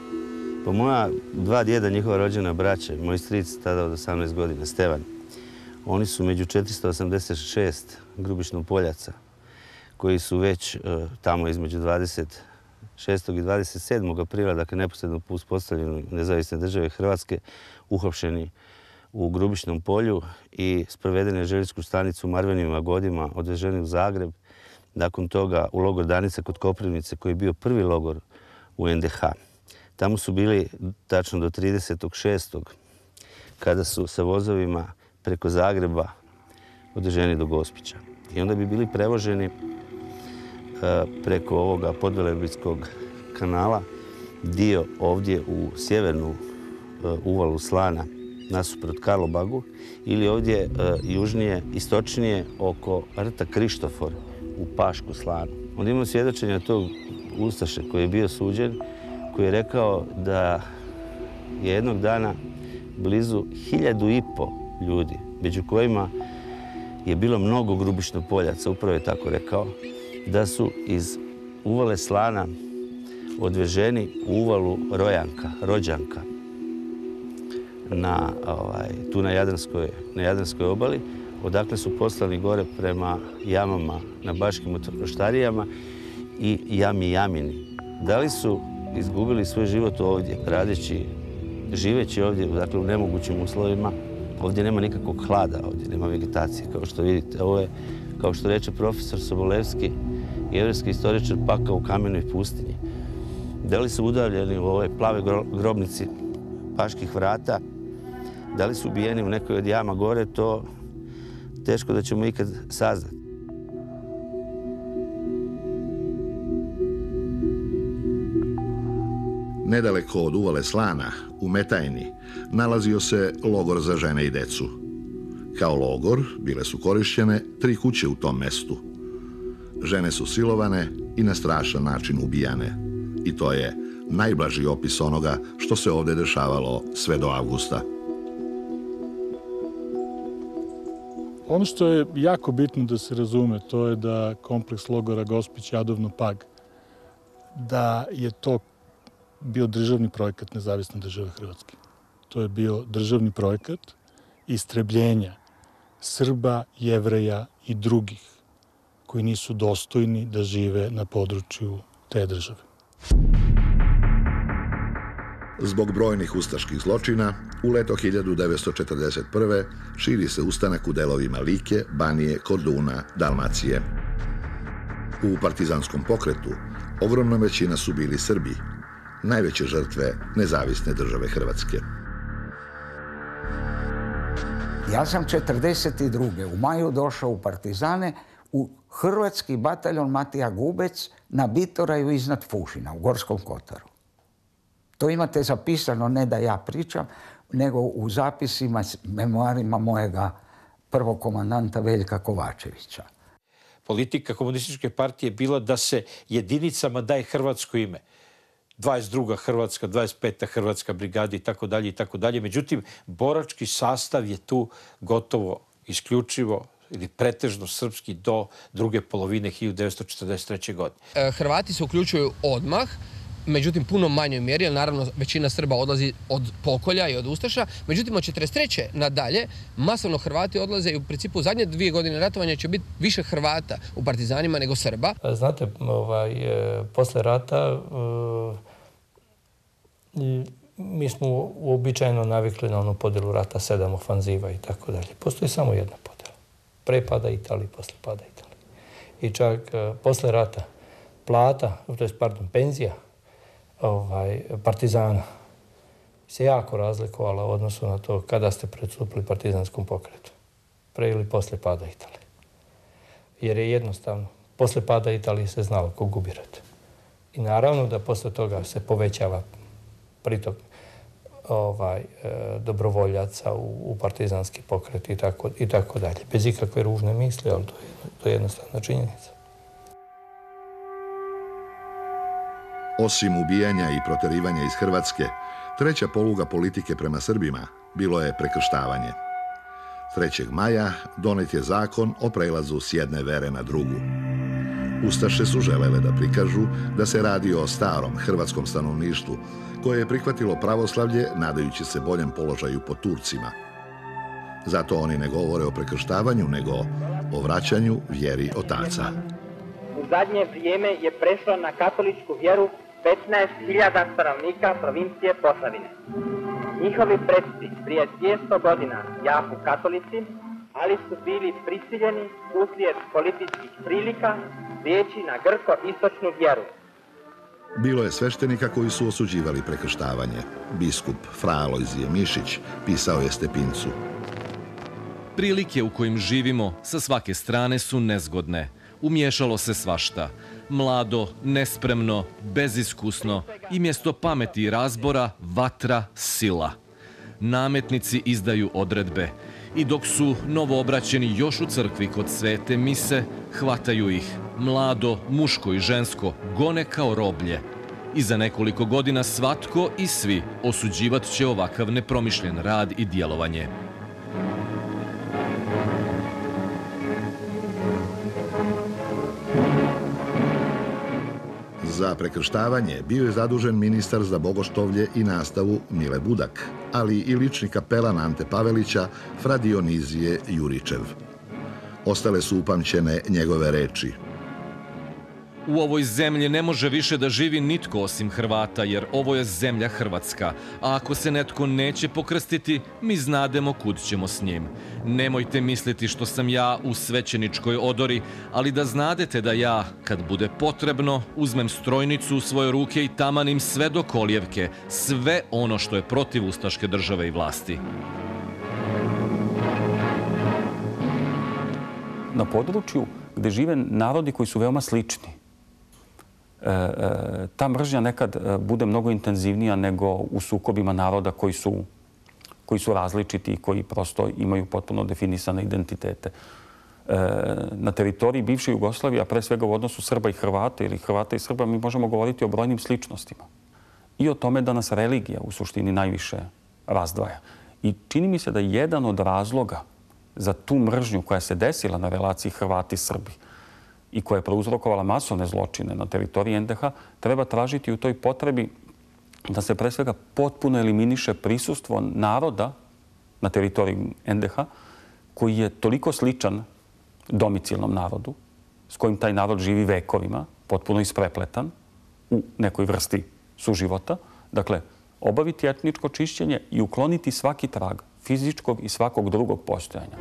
Po moja dva djeda, njihova rođena braća, moj stric tada od 18 godina, Stevan, Oni su među 486 Grubišno Poljaca, koji su već tamo između 26. i 27. aprila, dakle neposredno po uspostavljenju nezavisne države Hrvatske, uhapšeni u Grubišnom Polju i sprovedeni na željezničku stanicu u Marvenim vagonima, odveženi u Zagreb. Nakon toga u logor Danica kod Koprivnice, koji je bio prvi logor u NDH. Tamo su bili tačno do 30.6. kada su sa vozovima preko Zagreba odveženi do Gospića. I onda bi bili prevoženi preko ovoga podvelebitskog kanala, dio ovdje u sjevernu uvalu Slana, nasuprot Karlobagu, ili ovdje južnije, istočnije, oko rta Krištofor u Pašku Slanu. Onda imamo svjedočenja tog ustaše koji je bio suđen, koji je rekao da je jednog dana blizu 1.500 ljudi, među kojima je bilo mnogo Grubišno Poljaca, upravo je tako rekao, da su iz uvale Slana odveženi u uvalu Rođanka, tu na Jadranskoj obali, odakle su poslani gore prema jamama na Baškim oštarijama i Jami Jamini. Da li su izgubili svoj život ovdje, živeći ovdje, dakle u nemogućim uslovima? Ovdje nema nikakvog hlada, ovdje nema vegetacije, kao što vidite. Ovo je, kao što reče profesor Sobolevski, jevrejski istoričar, pakao u kamenoj pustinji. Da li su udavljeni u ovoj plave grobnici Paških vrata, da li su ubijeni u nekoj od jama gore, to teško da ćemo ikad saznati. Nedaleko od uvale Slana, u Metajni, nalazio se logor za žene i decu. Kao logor bile su korišćene 3 kuće u tom mestu. Žene su silovane i na strašan način ubijane. I to je najblaži opis onoga što se ovdje dešavalo sve do avgusta. Ono što je jako bitno da se razume, to je da kompleks logora Gospić, Jadovno, Pag, da je to bio državni projekat Nezavisne države Hrvatske. To je bio državni projekat istrebljenja Srba, Jevreja i drugih koji nisu dostojni da žive na području te države. Zbog brojnih ustaških zločina, u leto 1941. širi se ustanak u delovima Like, Banije, Korduna, Dalmacije. U partizanskom pokretu ogromna većina su bili Srbi, najveće žrtve Nezavisne države Hrvatske. Ja sam 1942. u maju došao u partizane u hrvatski bataljon Matija Gubec na Bitoraju iznad Fušina u Gorskom Kotaru. To imate zapisano, ne da ja pričam, nego u zapisima, memoarima mojega prvog komandanta Veljka Kovačevića. Politika komunističke partije je bila da se jedinicama daje hrvatsko ime. 22. Hrvatska, 25. Hrvatska brigada i tako dalje. Međutim, borački sastav je tu gotovo isključivo ili pretežno srpski do druge polovine 1943. godine. Hrvati se uključuju odmah, međutim puno manjoj mjeri, jer naravno većina Srba odlazi od pokolja i od ustaša. Međutim, od 1943. nadalje masovno Hrvati odlaze i u principu zadnje 2 godine ratovanja će biti više Hrvata u partizanima nego Srba. Znate, posle rata mi smo uobičajeno navikli na onu podjelu rata 7 ofanziva i tako dalje. Postoji samo jedna podjela. Pre pada Italije, posle pada Italije. I čak posle rata plata, penzija partizana se jako razlikovala u odnosu na to kada ste pristupili partizanskom pokretu. Pre ili posle pada Italije. Jer je jednostavno, posle pada Italije se znalo ko gubi rat. I naravno da posle toga se povećava pritok dobrovoljaca u partizanski pokret i tako dalje. Bez ikakve ružne misli, ali to je jednostavna činjenica. Osim ubijanja i proterivanja iz Hrvatske, treća poluga politike prema Srbima bilo je prekrštavanje. 3. maja donet je zakon o prelazu s jedne vere na drugu. Ustaše su želele da prikažu da se radi o starom hrvatskom stanovništvu koje je prihvatilo pravoslavlje nadajući se boljem položaju pod Turcima. Zato oni ne govore o prekrštavanju, nego o vraćanju vjeri otaca. U zadnje vrijeme je prešlo na katoličku vjeru 15.000 stanovnika provincije Posavine. Njihovi predci prije 200 godina jaku katolici, ali su bili prisiljeni uslijed političkih prilika prijeći na grko-istočnu vjeru. Bilo je sveštenika koji su osuđivali prekrštavanje. Biskup Fra Alojzije Mišić pisao je Stepincu. Prilike u kojim živimo sa svake strane su nezgodne. Umiješalo se svašta. Mlado, nespremno, beziskusno i mjesto pameti i razbora vatra, sila. Nametnici izdaju odredbe i dok su novoobraćeni još u crkvi kod svete mise, hvataju ih. Mlado, muško i žensko gone kao roblje. I za nekoliko godina svatko i svi osuđivat će ovakav nepromišljen rad i djelovanje. Za prekrštavanje bio je zadužen ministar za bogoštovlje i nastavu Mile Budak, ali i lični kapelan Ante Pavelića Fra Dionizije Juričev. Ostale su upamćene njegove reči. U ovoj zemlji ne može više da živi nitko osim Hrvata, jer ovo je zemlja Hrvatska. A ako se netko neće pokrstiti, mi znademo kud ćemo s njim. Nemojte misliti što sam ja u svećeničkoj odori, ali da znadete da ja, kad bude potrebno, uzmem strojnicu u svoje ruke i tamanim sve do kolijevke, sve ono što je protiv ustaške države i vlasti. Na području gde žive narodi koji su veoma slični, ta mržnja nekad bude mnogo intenzivnija nego u sukobima naroda koji su različiti i koji prosto imaju potpuno definisane identitete. Na teritoriji bivše Jugoslavije, a pre svega u odnosu Srba i Hrvata ili Hrvata i Srba, mi možemo govoriti o brojnim sličnostima. I o tome da nas religija u suštini najviše razdvaja. I čini mi se da jedan od razloga za tu mržnju koja se desila na relaciji Hrvati-Srbi i koja je prouzrokovala masovne zločine na teritoriji NDH, treba tražiti u toj potrebi da se pre svega potpuno eliminiše prisustvo naroda na teritoriji NDH koji je toliko sličan domicilnom narodu, s kojim taj narod živi vekovima, potpuno isprepletan u nekoj vrsti suživota. Dakle, obaviti etničko čišćenje i ukloniti svaki trag fizičkog i svakog drugog postojanja.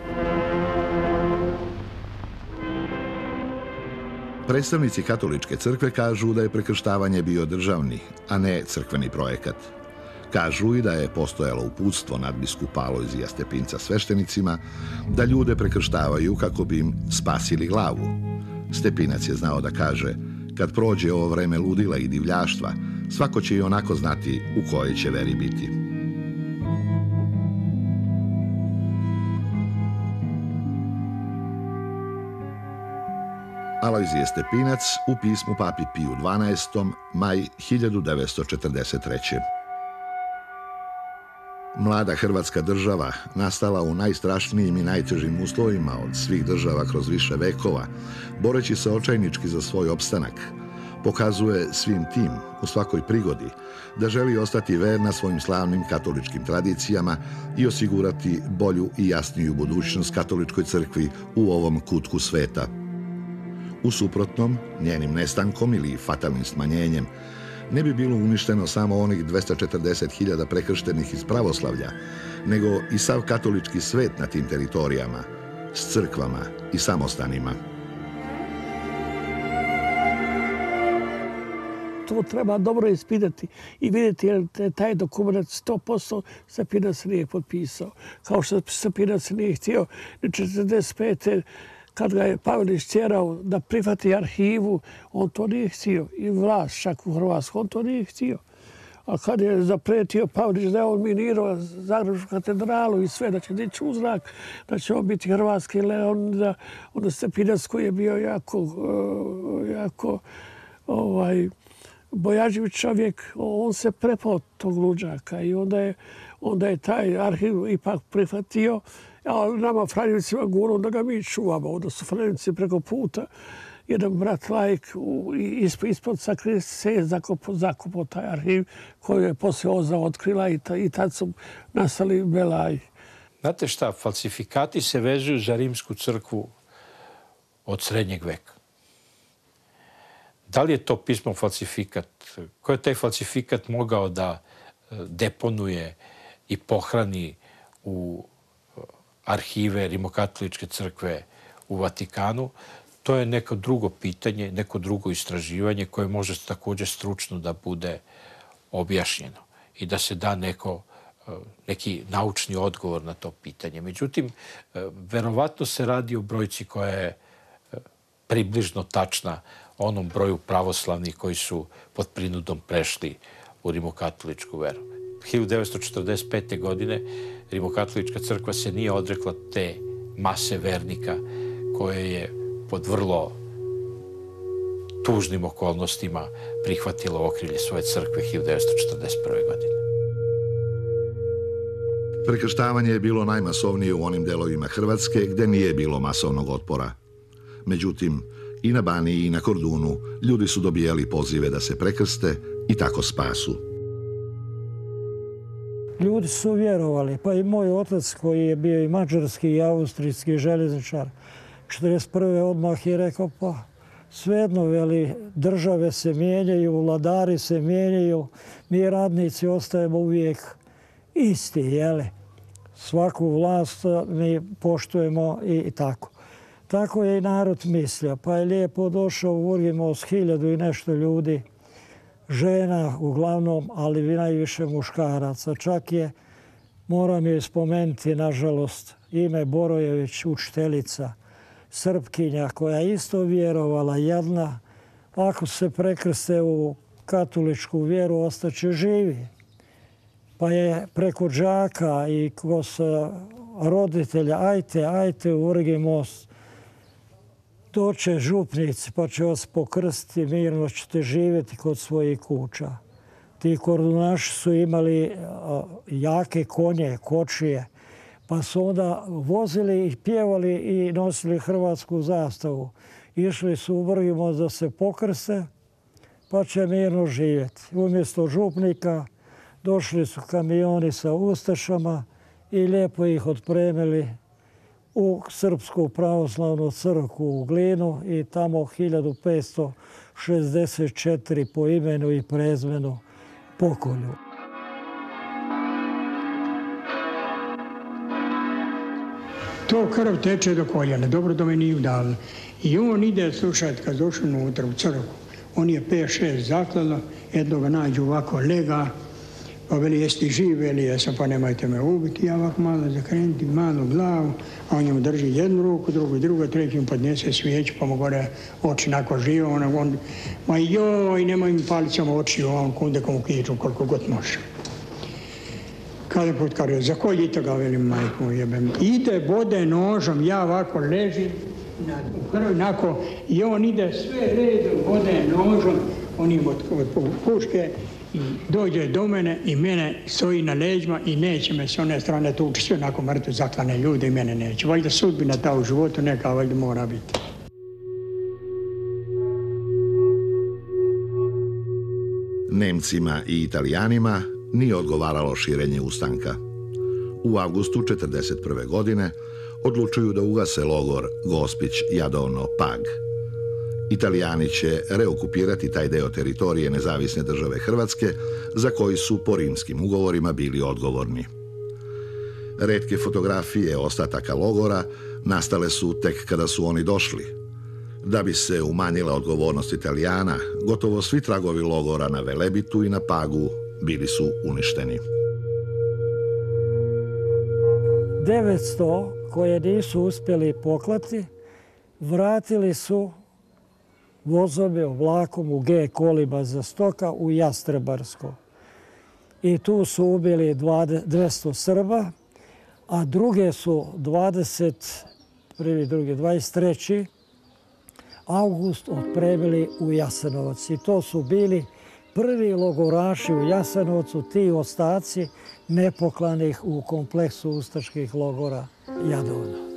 Predstavnici katoličke crkve kažu da je prekrštavanje bio državni, a ne crkveni projekat. Kažu i da je postojalo uputstvo nadbiskupa Alojzija Stepinca sveštenicima da ljude prekrštavaju kako bi im spasili glavu. Stepinac je znao da kaže, kad prođe ovo vreme ludila i divljaštva, svako će i onako znati u kojoj će veri biti. Alojzije Stepinac u pismu papi Piju XII, maj 1943. Mlada Hrvatska država, nastala u najstrašnijim i najtežim uslovima od svih država kroz više vekova, boreći se očajnički za svoj opstanak, pokazuje svim tim, u svakoj prigodi, da želi ostati verna svojim slavnim katoličkim tradicijama i osigurati bolju i jasniju budućnost katoličkoj crkvi u ovom kutku sveta. U suprotnom, njenim nestankom ili fatalnim smanjenjem, ne bi bilo uništeno samo onih 240.000 prekrštenih iz pravoslavlja, nego i sav katolički svet na tim teritorijama, s crkvama i samostanima. To treba dobro ispitati i vidjeti je li taj dokument 100% Stepinac nije potpisao. Kao što Stepinac nije htio 1945. kad ga je Pavelić tjerao da prihvati arhivu, on to nije htio. I vlast čak u Hrvatskoj, on to nije htio. A kad je zapretio Pavelić da je on minirao Zagrebačku katedralu i sve, da će dići u zrak, da će on biti hrvatski leon, onda Stepinac koji je bio jako bojažljiv čovjek, on se prepao tog luđaka i onda je taj arhiv ipak prihvatio. A nama Franjevicima gurao da ga mi čuvamo. Onda su Franjevici preko puta. Jedan brat laik ispod sakristije zakopao taj arhiv koji je poslije Ozra otkrila i tad su nastali belaji. Znate šta, falsifikati se vezuju za rimsku crkvu od srednjeg veka. Da li je to pismo falsifikat? Ko je taj falsifikat mogao da deponuje i pohrani u arhive Rimokatoličke crkve u Vatikanu? To je neko drugo pitanje, neko drugo istraživanje koje može također stručno da bude objašnjeno i da se da neki naučni odgovor na to pitanje. Međutim, verovatno se radi o brojci koja je približno tačna onom broju pravoslavnih koji su pod prinudom prešli u rimokatoličku veru. 1945. godine Rimokatolička crkva se nije odrekla te mase vernika koje je pod vrlo tužnim okolnostima prihvatila okrilje svoje crkve 1941. godine. Prekrštavanje je bilo najmasovnije u onim delovima Hrvatske gde nije bilo masovnog otpora. Međutim, i na Baniji i na Kordunu ljudi su dobijali pozive da se prekrste i tako spasu. Ljudi su vjerovali, pa i moj otac koji je bio i mađarski i austrijski željezničar, 1941. odmah je rekao, pa svejedno, veli, države se mijenjaju, vladari se mijenjaju, mi radnici ostajemo uvijek isti, jeli. Svaku vlast mi poštujemo i tako. Tako je i narod mislio, pa je lijepo došao u Urgimos 1000 i nešto ljudi, žena uglavnom, ali najviše muškaraca. Čak je, moram je spomenuti, nažalost, ime Borojević, učiteljica, Srpkinja, koja je isto vjerovala, jedna, ako se prekrste u katoličku vjeru, ostaće živi. Pa je preko đaka i kroz roditelja, ajte u Urgimos, doće župnici pa će vas pokrstiti, mirno ćete živjeti kod svojih kuća. Ti kordunaši su imali jake konje, kočije, pa su onda vozili i pjevali i nosili hrvatsku zastavu. Išli su u Vrgimos da se pokrste, pa će mirno živjeti. Umjesto župnika došli su kamioni sa ustašama i lijepo ih otpremili u Srpsku pravoslavnu crkvu u Glinu i tamo 1564 po imenu i prezmenu pokolju. To krv teče do koljena, dobro da me nije udavila. I on ide slušati kad došao unutra u crkvu. On je 5-6 zaklala, jednog nađu ovako lega, pa veli, jesi ti živ, veli, jesam, pa nemojte me ubiti. Ja ovako malo zakrenuti, malo glavu, a on njemu drži jednu ruku, drugu, treću mu podnese svijeću, pa mu gore oči nako živo. Ma joj, nemoj mi palicama oči, on kunde komu kiču koliko god može. Kada put kaže, za koji ito ga, velim, majku jebem. Ide, bode nožom, ja ovako ležim, u krvi, nako, i on ide sve redom, bode nožom, on im od puške, i dođe do mene i mene stoji na leđima i neće me s one strane tući, sve onako mrtvo zaklane ljude i mene neće. Valjda sudbina ta u životu neka valjda mora biti. Nemcima i Italijanima nije odgovaralo širenje ustanka. U avgustu 1941. godine odlučuju da ugase logor Gospić, Jadovno, Pag. Italijani će reokupirati taj deo teritorije nezavisne države Hrvatske za koji su po rimskim ugovorima bili odgovorni. Retke fotografije ostataka logora nastale su tek kada su oni došli. Da bi se umanjila odgovornost Italijana, gotovo svi tragovi logora na Velebitu i na Pagu bili su uništeni. 900 koje nisu uspjeli poklati, vratili su vozove vlakom u G kolima za stoka u Jastrebarsko. I tu su ubili 200 Srba, a druge su 23. august otpremili u Jasenovac. I to su bili prvi logoraši u Jasenovcu, ti ostaci nepoklanih u kompleksu ustaških logora Jadovno.